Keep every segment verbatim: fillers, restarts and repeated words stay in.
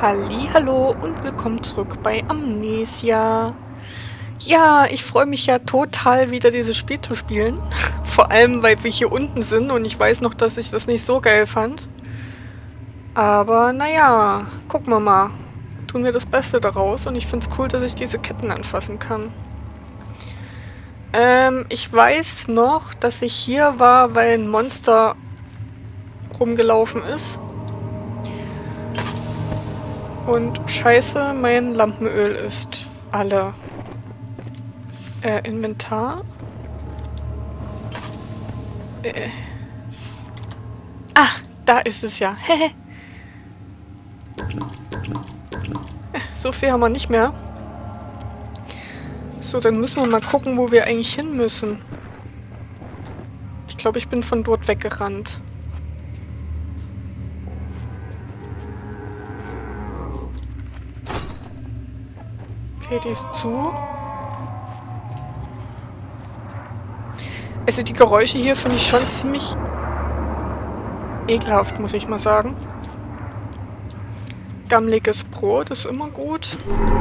Hallihallo und willkommen zurück bei Amnesia. Ja, ich freue mich ja total, wieder dieses Spiel zu spielen. Vor allem, weil wir hier unten sind und ich weiß noch, dass ich das nicht so geil fand. Aber naja, gucken wir mal. Tun wir das Beste daraus und ich finde es cool, dass ich diese Ketten anfassen kann. Ähm, ich weiß noch, dass ich hier war, weil ein Monster rumgelaufen ist. Und scheiße, mein Lampenöl ist alle. Äh, Inventar. Äh. Ah, da ist es ja. So viel haben wir nicht mehr. So, dann müssen wir mal gucken, wo wir eigentlich hin müssen. Ich glaube, ich bin von dort weggerannt. Okay, die ist zu. Also die Geräusche hier finde ich schon ziemlich ekelhaft, muss ich mal sagen. Gammeliges Brot ist immer gut.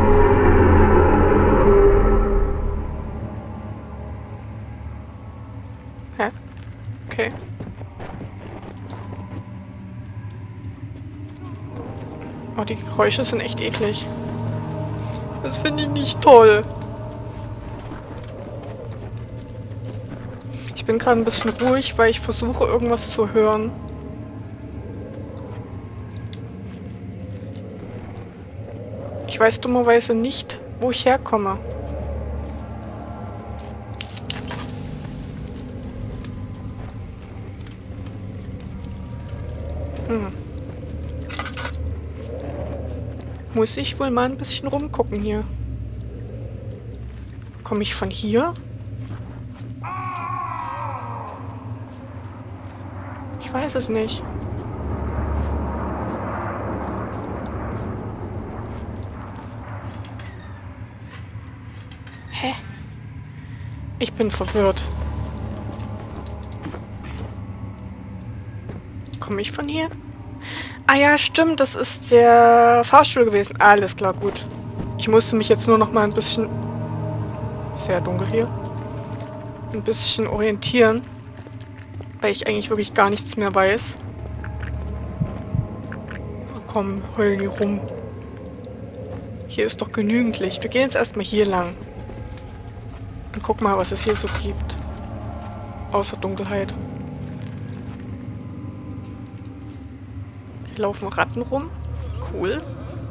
Hä? Okay. Oh, die Geräusche sind echt eklig. Das finde ich nicht toll. Ich bin gerade ein bisschen ruhig, weil ich versuche, irgendwas zu hören. Ich weiß dummerweise nicht, wo ich herkomme. Hm. Muss ich wohl mal ein bisschen rumgucken hier. Komme ich von hier? Ich weiß es nicht. Hä? Ich bin verwirrt. Komme ich von hier? Ah ja, stimmt, das ist der Fahrstuhl gewesen. Alles klar, gut. Ich musste mich jetzt nur noch mal ein bisschen... Sehr dunkel hier. Ein bisschen orientieren. Weil ich eigentlich wirklich gar nichts mehr weiß. Ach komm, heulen die rum. Hier ist doch genügend Licht. Wir gehen jetzt erstmal hier lang. Und guck mal, was es hier so gibt. Außer Dunkelheit. Hier laufen Ratten rum. Cool.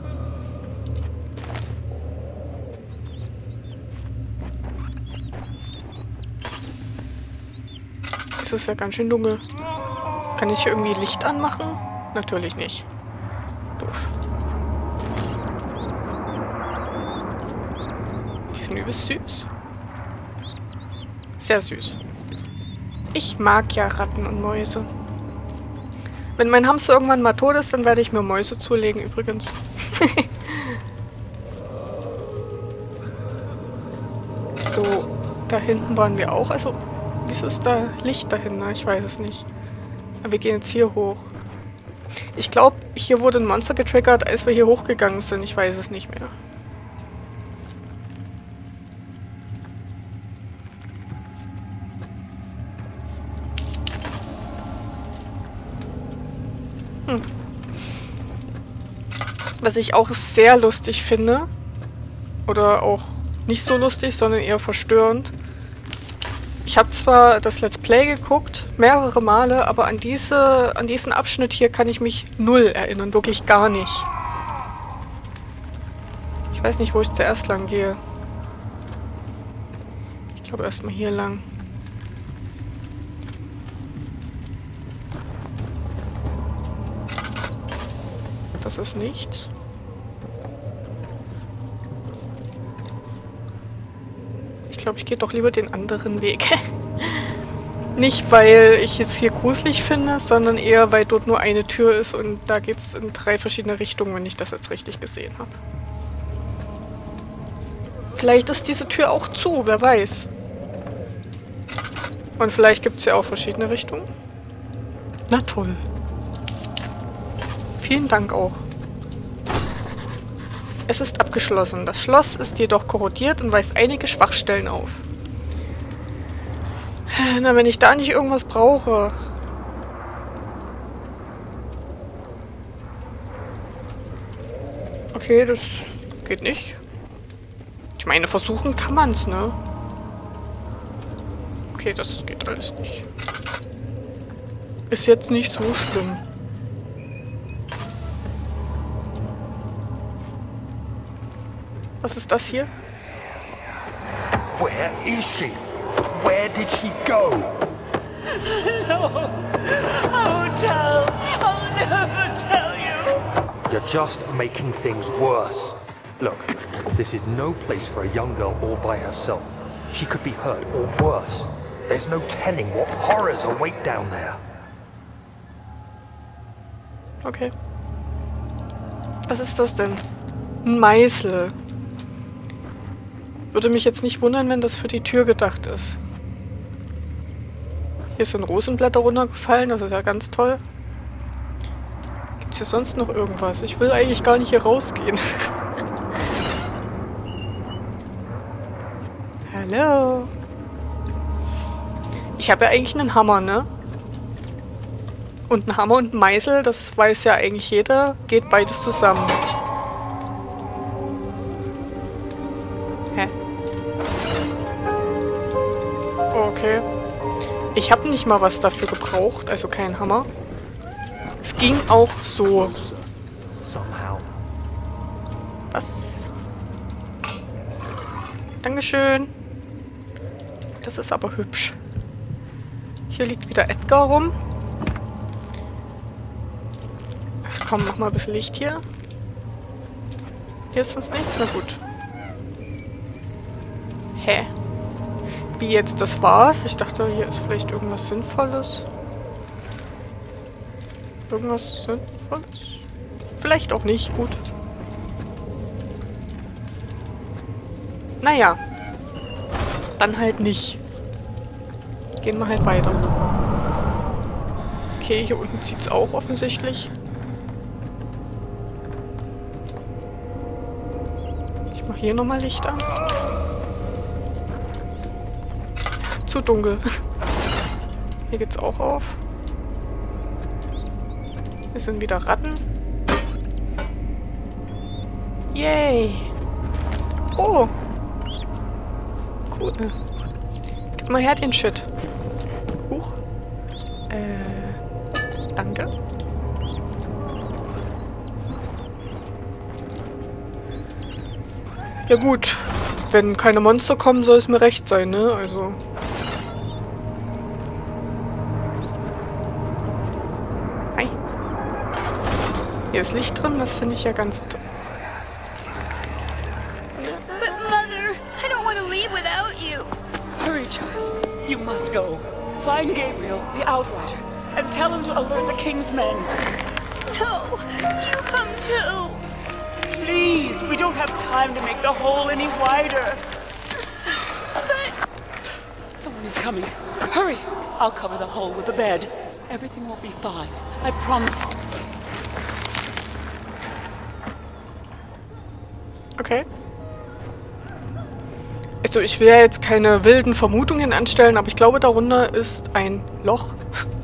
Es ist ja ganz schön dunkel. Kann ich hier irgendwie Licht anmachen? Natürlich nicht. Doof. Die sind übelst süß. Sehr süß. Ich mag ja Ratten und Mäuse. Wenn mein Hamster irgendwann mal tot ist, dann werde ich mir Mäuse zulegen, übrigens. So, da hinten waren wir auch. Also, wieso ist da Licht dahinter? Ich weiß es nicht. Aber wir gehen jetzt hier hoch. Ich glaube, hier wurde ein Monster getriggert, als wir hier hochgegangen sind. Ich weiß es nicht mehr. Hm. Was ich auch sehr lustig finde, oder auch nicht so lustig, sondern eher verstörend. Ich habe zwar das Let's Play geguckt, mehrere Male, aber an, diese, an diesen Abschnitt hier kann ich mich null erinnern, wirklich gar nicht. Ich weiß nicht, wo ich zuerst lang gehe. Ich glaube erstmal hier lang. Das ist nichts. Ich glaube, ich gehe doch lieber den anderen Weg. Nicht, weil ich es hier gruselig finde, sondern eher, weil dort nur eine Tür ist und da geht es in drei verschiedene Richtungen, wenn ich das jetzt richtig gesehen habe. Vielleicht ist diese Tür auch zu, wer weiß. Und vielleicht gibt es ja auch verschiedene Richtungen. Na toll. Vielen Dank auch. Es ist abgeschlossen. Das Schloss ist jedoch korrodiert und weist einige Schwachstellen auf. Na, wenn ich da nicht irgendwas brauche. Okay, das geht nicht. Ich meine, versuchen kann man's, ne? Okay, das geht alles nicht. Ist jetzt nicht so schlimm. Was ist das hier? Where is she? Where did she go? No. I won't tell. I'll never tell you. You're just making things worse. Look, this is no place for a young girl all by herself. She could be hurt or worse. There's no telling what horrors await down there. Okay. Was ist das denn? Ein Meißel. Würde mich jetzt nicht wundern, wenn das für die Tür gedacht ist. Hier sind Rosenblätter runtergefallen, das ist ja ganz toll. Gibt es hier sonst noch irgendwas? Ich will eigentlich gar nicht hier rausgehen. Hallo. Ich habe ja eigentlich einen Hammer, ne? Und ein Hammer und ein Meißel, das weiß ja eigentlich jeder, geht beides zusammen. Hä? Okay. Ich habe nicht mal was dafür gebraucht, also kein Hammer. Es ging auch so. Was? Dankeschön. Das ist aber hübsch. Hier liegt wieder Edgar rum. Ach komm, mach mal ein bisschen Licht hier. Hier ist sonst nichts? Na gut. Hä? Wie jetzt, das war's? Ich dachte, hier ist vielleicht irgendwas Sinnvolles. Irgendwas Sinnvolles? Vielleicht auch nicht. Gut. Naja. Dann halt nicht. Gehen wir halt weiter. Okay, hier unten zieht's auch offensichtlich. Ich mache hier nochmal Licht an. Zu dunkel. Hier geht's auch auf. Hier sind wieder Ratten. Yay! Oh! Cool. Gib mal her den Shit. Huch. Äh. Danke. Ja gut. Wenn keine Monster kommen, soll es mir recht sein, ne? Also. Hi. Hier ist Licht drin, das finde ich ja ganz toll. But Mother, I don't want to leave without you. Hurry, child. You must go. Find Gabriel, the Outrider, and tell him to alert the King's men. No, you come too. Please, we don't have time to make the hole any wider. But someone is coming. Hurry! I'll cover the hole with the bed. Everything will be fine. I promise. Okay. Also ich will ja jetzt keine wilden Vermutungen anstellen, aber ich glaube, darunter ist ein Loch.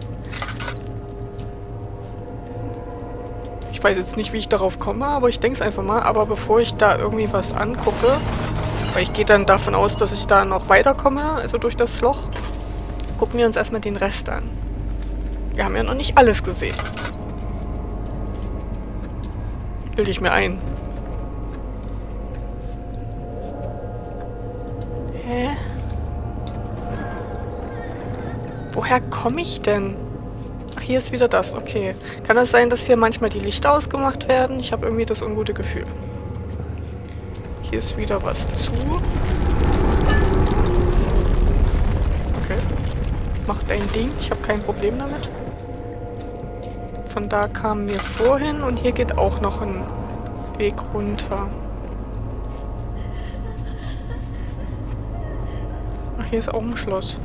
Ich weiß jetzt nicht, wie ich darauf komme, aber ich denke es einfach mal. Aber bevor ich da irgendwie was angucke, weil ich gehe dann davon aus, dass ich da noch weiterkomme, also durch das Loch, gucken wir uns erstmal den Rest an. Wir haben ja noch nicht alles gesehen. Bilde ich mir ein. Hä? Woher komme ich denn? Ach, hier ist wieder das. Okay. Kann es sein, dass hier manchmal die Lichter ausgemacht werden? Ich habe irgendwie das ungute Gefühl. Hier ist wieder was zu. Okay. Macht ein Ding. Ich habe kein Problem damit. Von da kamen wir vorhin und hier geht auch noch ein Weg runter. Ach, hier ist auch ein Schloss.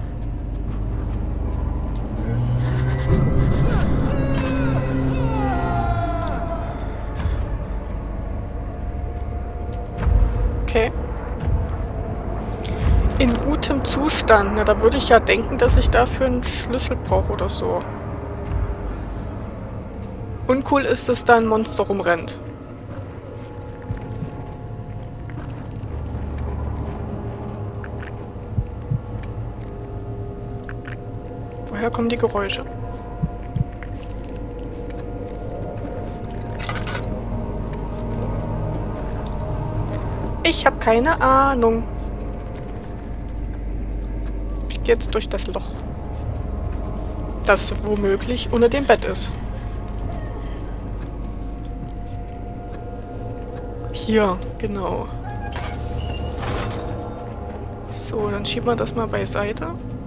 Okay. In gutem Zustand. Na, da würde ich ja denken, dass ich dafür einen Schlüssel brauche oder so. Uncool ist, dass da ein Monster rumrennt. Woher kommen die Geräusche? Ich habe keine Ahnung. Ich gehe jetzt durch das Loch, das womöglich unter dem Bett ist. Hier, genau. So, dann schieben wir das mal beiseite.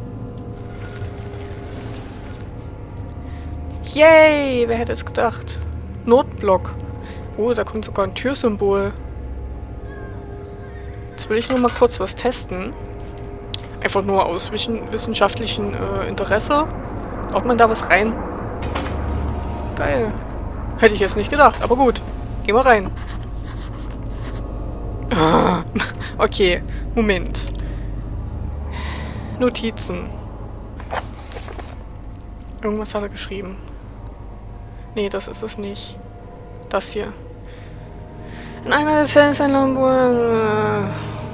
Yay! Wer hätte es gedacht? Notblock. Oh, da kommt sogar ein Türsymbol. Jetzt will ich nur mal kurz was testen. Einfach nur aus wissenschaftlichem äh, Interesse. Braucht man da was rein? Geil. Hätte ich jetzt nicht gedacht, aber gut. Gehen wir rein. Ah, okay, Moment. Notizen. Irgendwas hat er geschrieben. Nee, das ist es nicht. Das hier. In einer der Zellen ist ein Labor.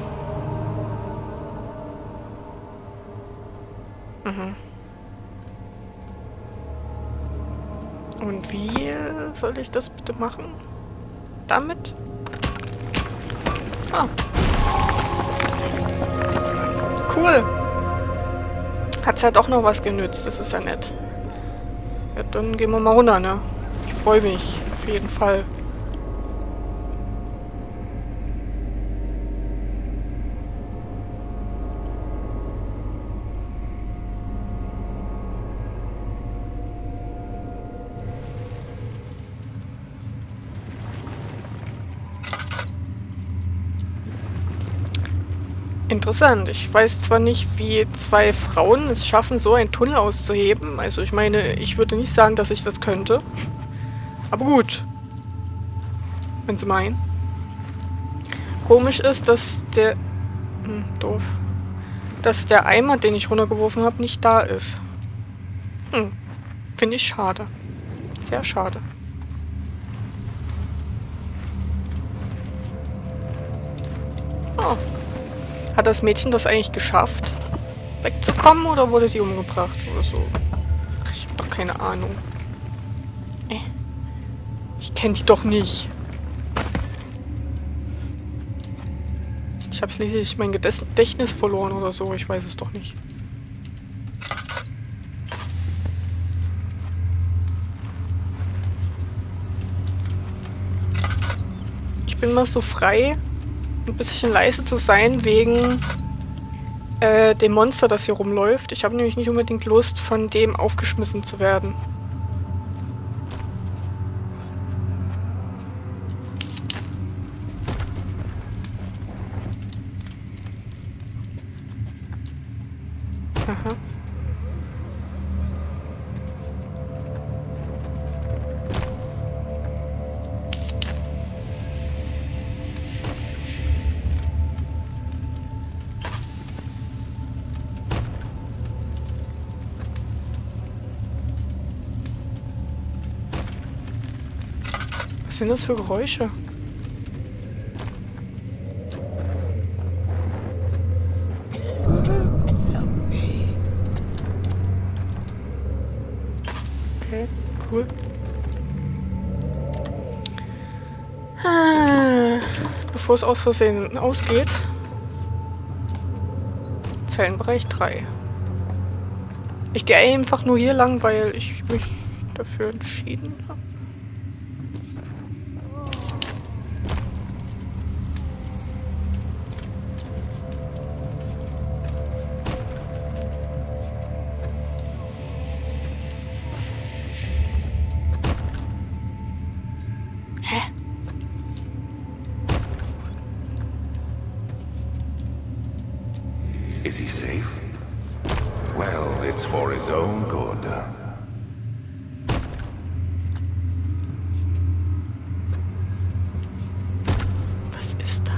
Mhm. Und wie soll ich das bitte machen? Damit? Ah. Cool. Hat's ja doch noch was genützt. Das ist ja nett. Ja, dann gehen wir mal runter, ne? Ich freue mich. Auf jeden Fall. Interessant. Ich weiß zwar nicht, wie zwei Frauen es schaffen, so einen Tunnel auszuheben. Also ich meine, ich würde nicht sagen, dass ich das könnte. Aber gut. Wenn Sie meinen. Komisch ist, dass der... Hm, doof. Dass der Eimer, den ich runtergeworfen habe, nicht da ist. Hm. Finde ich schade. Sehr schade. Oh. Hat das Mädchen das eigentlich geschafft, wegzukommen, oder wurde die umgebracht oder so? Ich habe doch keine Ahnung. Äh. Ich kenne die doch nicht. Ich habe schließlich mein Gedächtnis verloren oder so. Ich weiß es doch nicht. Ich bin mal so frei, ein bisschen leise zu sein wegen äh, dem Monster, das hier rumläuft. Ich habe nämlich nicht unbedingt Lust, von dem aufgeschmissen zu werden. Aha. Was sind das für Geräusche? Okay, cool. Ah, bevor es aus Versehen ausgeht. Zellenbereich drei. Ich gehe einfach nur hier lang, weil ich mich dafür entschieden habe. Is he safe? Well, it's for his own good. Was ist